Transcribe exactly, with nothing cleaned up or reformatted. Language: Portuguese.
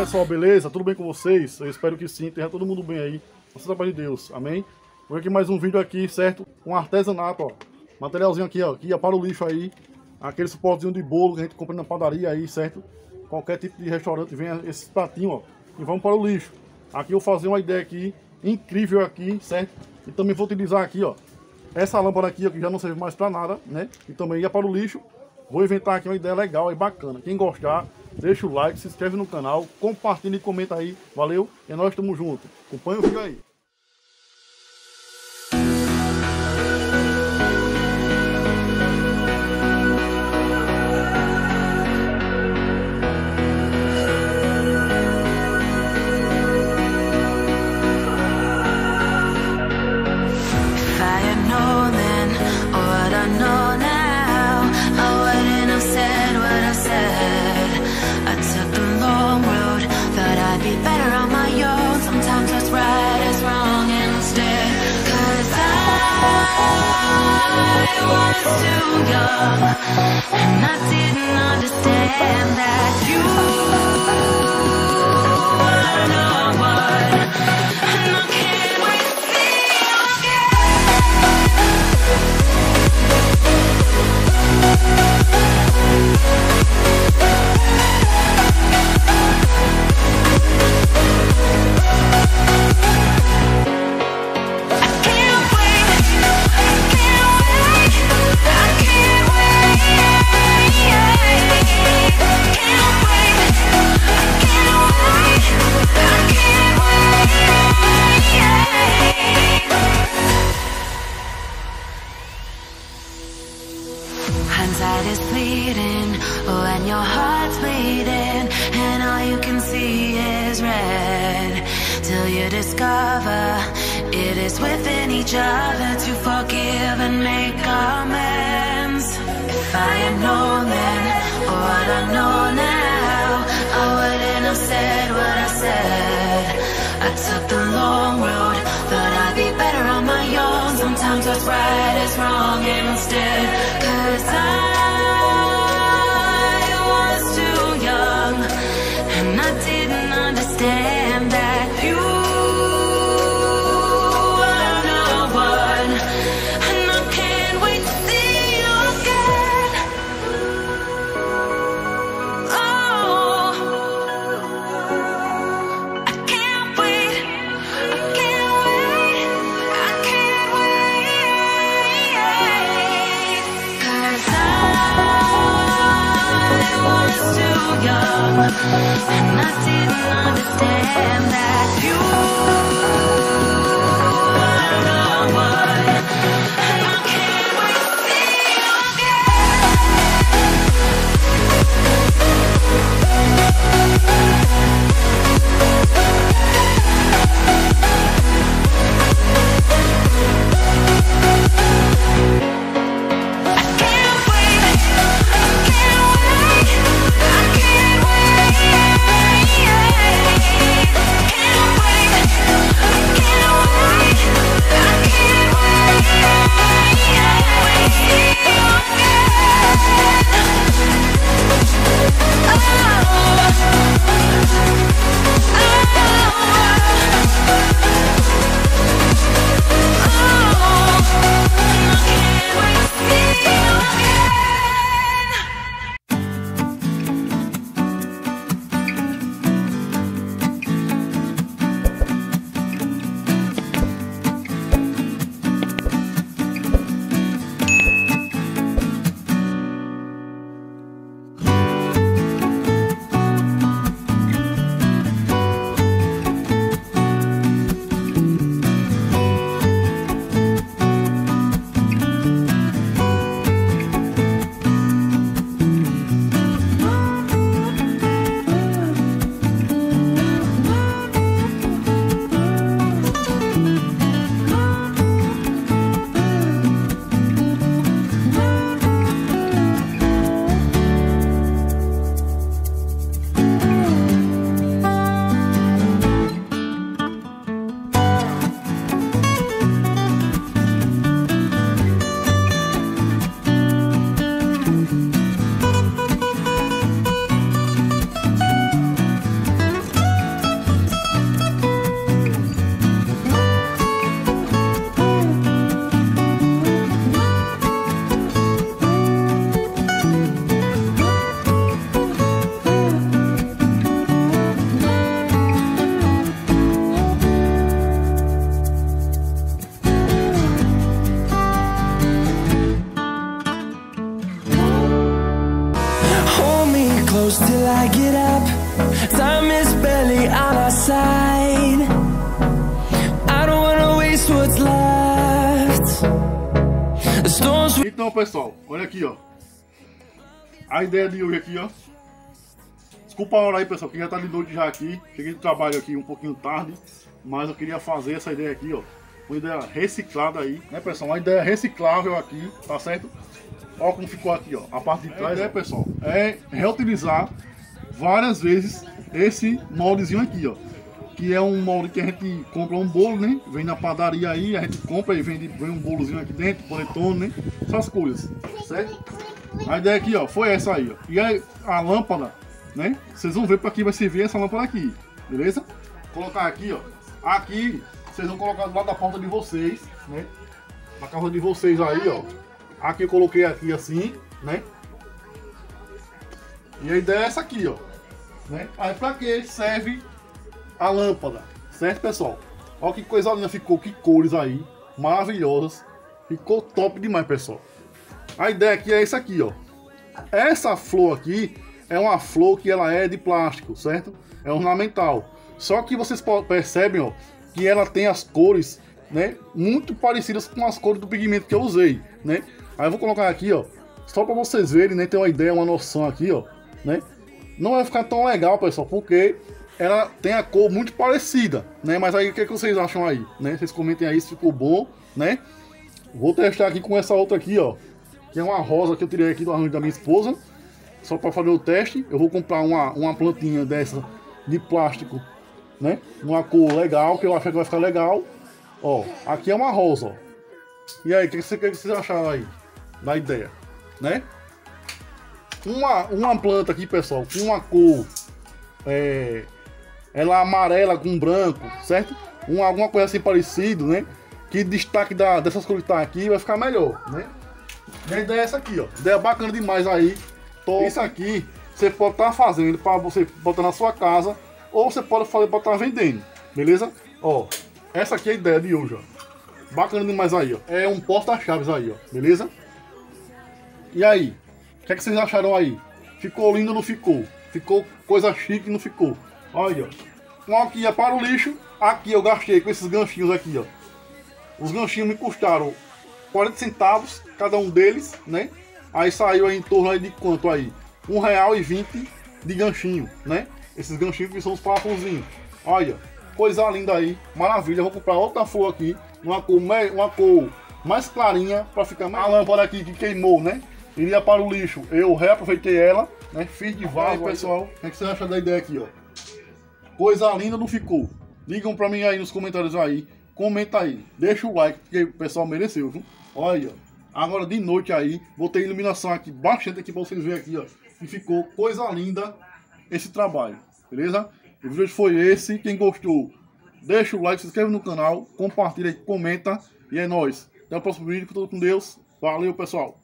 pessoal, beleza? Tudo bem com vocês? Eu espero que sim, tenha todo mundo bem aí. Nossa trabalho de Deus, amém? Vou aqui mais um vídeo aqui, certo? Um artesanato, ó. Materialzinho aqui, ó. Que ia para o lixo aí. Aquele suportezinho de bolo que a gente compra na padaria aí, certo? Qualquer tipo de restaurante vem esse pratinho, ó. E vamos para o lixo. Aqui eu vou fazer uma ideia aqui, incrível aqui, certo? E também vou utilizar aqui, ó. Essa lâmpada aqui, ó, que já não serve mais para nada, né? E também ia para o lixo. Vou inventar aqui uma ideia legal e bacana. Quem gostar, deixa o like, se inscreve no canal, compartilha e comenta aí. Valeu? E nós estamos juntos. Acompanha o vídeo aí. I was too young, and I didn't understand that you were the one, and I can't wait to see you hindsight is fleeting, when your heart's bleeding, and all you can see is red, till you discover it is within each other to forgive and make amends. If I had known then what I know now, I wouldn't have said what I said. I took the long road, thought I'd be better on my own. Sometimes what's right is wrong instead, 'cause I was too young, and I didn't understand that you were the one, and I can't wait to see you again. Oh, I can't wait, I can't wait, I can't wait. just what's left. The storms we Então, pessoal, olha aqui, ó. A ideia de hoje aqui, ó. Desculpa a hora aí, pessoal, que já tá de noite já aqui. Cheguei de trabalho aqui um pouquinho tarde, mas eu queria fazer essa ideia aqui, ó. Uma ideia reciclada aí, né, pessoal? Uma ideia reciclável aqui, tá certo? Olha como ficou aqui, ó. A parte de trás, é, pessoal, é reutilizar várias vezes esse moldezinho aqui, ó. Que é um molde que a gente compra um bolo, né? Vem na padaria aí, a gente compra e vende, vem um bolozinho aqui dentro, panetone, né? Essas coisas, certo? A ideia aqui, ó, foi essa aí, ó. E aí, a lâmpada, né? Vocês vão ver para que vai servir essa lâmpada aqui, beleza? Vou colocar aqui, ó. Aqui, vocês vão colocar do lado da porta de vocês, né? Na casa de vocês aí, ó. Aqui eu coloquei aqui assim, né? E a ideia é essa aqui, ó. Né? Aí pra que serve a lâmpada, certo, pessoal? Olha que coisa linda ficou, que cores aí, maravilhosas. Ficou top demais, pessoal. A ideia aqui é essa aqui, ó. Essa flor aqui é uma flor que ela é de plástico, certo? É ornamental. Só que vocês percebem, ó, que ela tem as cores, né, muito parecidas com as cores do pigmento que eu usei, né? Aí eu vou colocar aqui, ó, só para vocês verem, né, ter uma ideia, uma noção aqui, ó, né? Não vai ficar tão legal, pessoal, porque ela tem a cor muito parecida, né? Mas aí o que, é que vocês acham aí, né? Vocês comentem aí se ficou bom, né? Vou testar aqui com essa outra aqui, ó, que é uma rosa que eu tirei aqui do arranjo da minha esposa, só para fazer o teste. Eu vou comprar uma, uma plantinha dessa de plástico, né? Uma cor legal, que eu acho que vai ficar legal. Ó, aqui é uma rosa, ó. E aí, o que, que, que vocês acharam aí da ideia, né? Uma, uma planta aqui, pessoal, com uma cor, é, ela amarela com branco, certo? Um, alguma coisa assim parecido, né? Que destaque da, dessas cores que tá aqui vai ficar melhor, né? E a ideia é essa aqui, ó. Ideia bacana demais aí. Top. Isso aqui você pode estar tá fazendo para você botar na sua casa, ou você pode fazer para estar tá vendendo, beleza? Ó, essa aqui é a ideia de hoje, ó. Bacana demais aí, ó. É um porta-chaves aí, ó. Beleza? E aí? O que, é que vocês acharam aí? Ficou lindo ou não ficou? Ficou coisa chique, não ficou? Olha, ó. Um aqui é para o lixo. Aqui eu gastei com esses ganchinhos aqui, ó. Os ganchinhos me custaram quarenta centavos cada um deles, né? Aí saiu aí em torno aí de quanto aí? um real e vinte de ganchinho, né? Esses ganchinhos que são os parafusinhos. Olha, coisa linda aí, maravilha. Vou comprar outra flor aqui, uma cor, uma cor mais clarinha para ficar mais. A lâmpada aqui que queimou, né? Iria para o lixo. Eu reaproveitei ela, né? Fiz de vaso. Aí, pessoal, o que, é que você acha da ideia aqui, ó? Coisa linda, não ficou? Digam para mim aí nos comentários aí. Comenta aí. Deixa o like, porque o pessoal mereceu, viu? Olha, agora de noite aí, vou ter iluminação aqui bastante aqui para vocês verem aqui, ó. E ficou coisa linda esse trabalho, beleza? O vídeo foi esse. Quem gostou, deixa o like, se inscreve no canal, compartilha aí, comenta. E é nóis. Até o próximo vídeo. Fique todo com Deus. Valeu, pessoal.